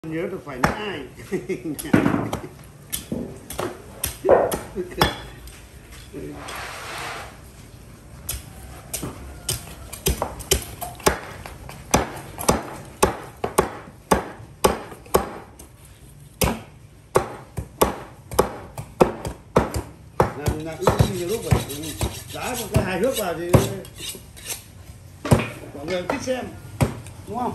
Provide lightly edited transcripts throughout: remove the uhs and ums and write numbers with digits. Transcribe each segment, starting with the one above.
Nhớ được phải nhai. Làm nhiều lúc phải đá một cái hài hước vào thì mọi người thích xem, đúng không?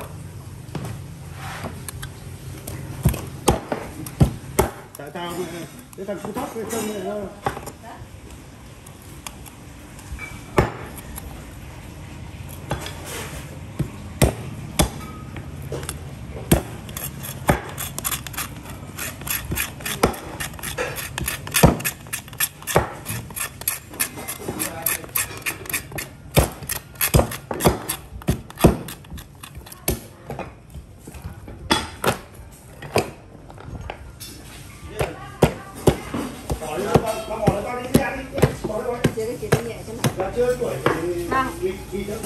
Tại sao cái thằng Phú Thóc cái sông này nó chưa tuổi thì đi đó.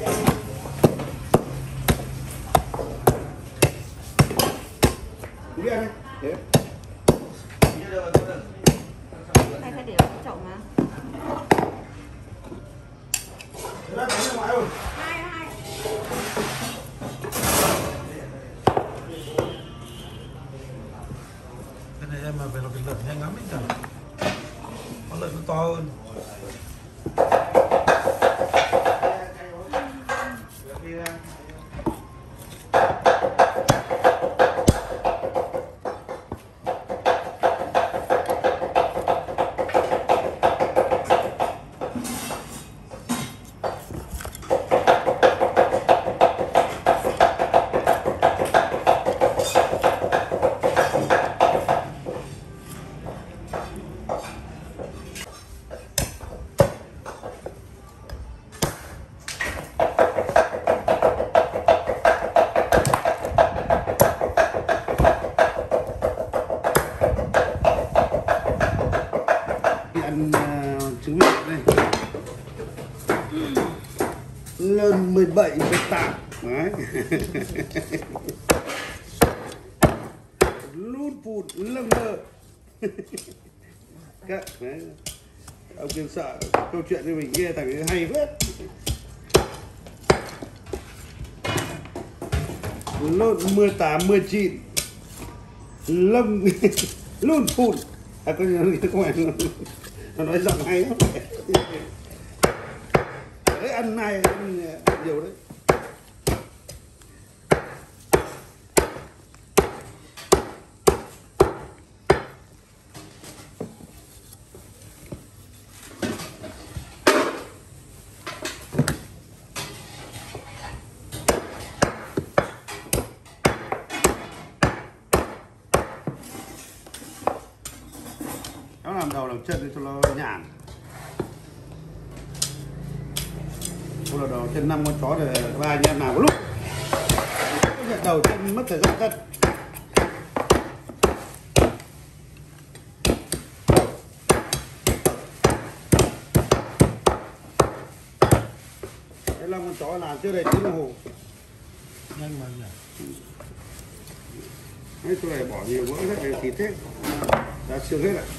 Đi ăn đi. Hay phải để vào cái chậu mà. Ra bán ra ngoài rồi. Hai. Cái này em mà về là cái lợn nhanh lắm ấy trời. Con lợn nó to hơn. Trứng vịt này lên 17 18 đấy. Lút phụt lâng lơ. Các đấy. Ông Kiên sợ câu chuyện như mình nghe thằng ấy hay phết. Lốt 18 19 lông lút phụt. À có gì nó nói giọng hay lắm. Đấy, ăn này nhiều đấy. Nó làm đầu làm chân cho nó nhàn. Cô là đầu chân 5 con chó thì 3 anh em nào một lúc. Đầu chân mất thời gian cân. Cái 5 con chó làm chưa đầy tiếng đồng hồ. Nhanh mà nhỉ. Đấy, chỗ này bỏ nhiều mỡ hết này thịt hết. Đã xương hết rồi.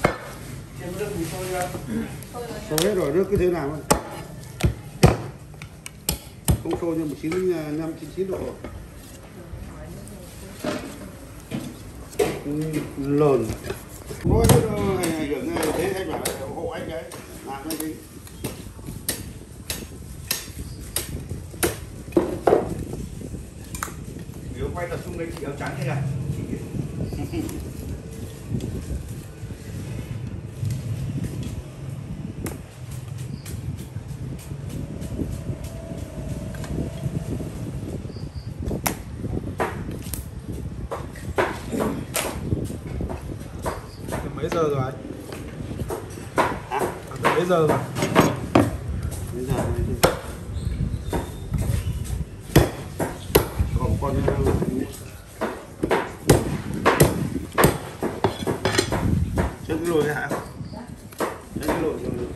Sôi hết rồi, nước cứ thế nào thôi. Không sôi nhưng mà 95 99 độ. Lồn. Nói chứ ảnh hưởng thế anh bảo hộ anh đấy, làm cái gì. Nếu quay tập trung lên chị áo trắng như này. Mấy giờ rồi anh? Hả? Mấy giờ rồi? Bây giờ còn con chân cái lồi hả? Chân cái lồi rồi.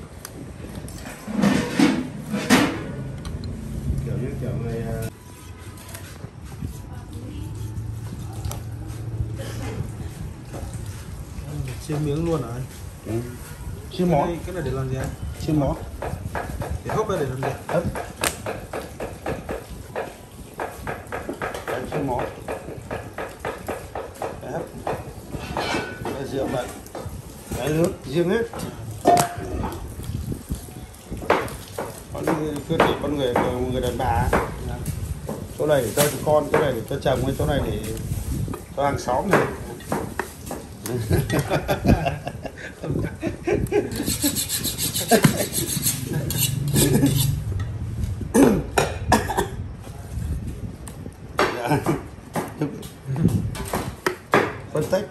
Kiểu như kiểu người Chiên miếng luôn hả anh? Ừ. Chiên món. Cái này để làm gì anh? Chiên món. Để hấp hay để làm gì? Hấp. Đấy, chiên món. Đấy, hấp. Đấy, rượu lại. Đấy, nước riêng hết. Có những cơ thể con người đàn bà. Chỗ này để cho con, chỗ này để cho chồng, chỗ này để cho hàng xóm này. Phân tích.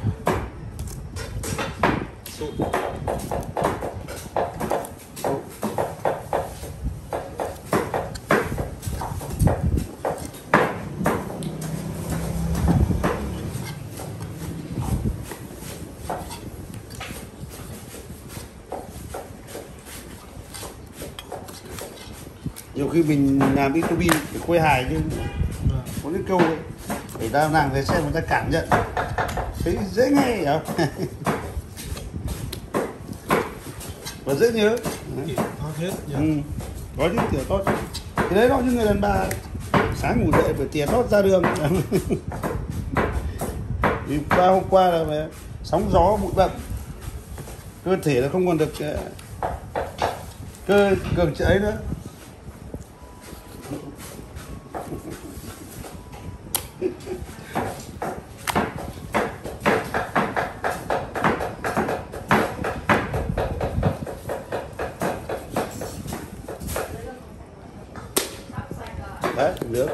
Nhiều khi mình làm B2B để quay hài chứ có cái câu ấy, để ta làm về xem người ta cảm nhận thấy dễ nghe hiểu không? Và dễ nhớ. Kiểu thoát hết nhỉ? Ừ. Có những kiểu tốt thì đấy, nó như người đàn bà sáng ngủ dậy phải tỉa tót ra đường. Vì hôm qua là sóng gió bụi bặm, cơ thể nó không còn được cơ cường trễ nữa. Đấy, nước.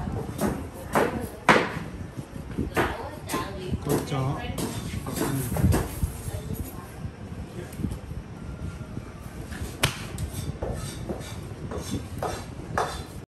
Con chó.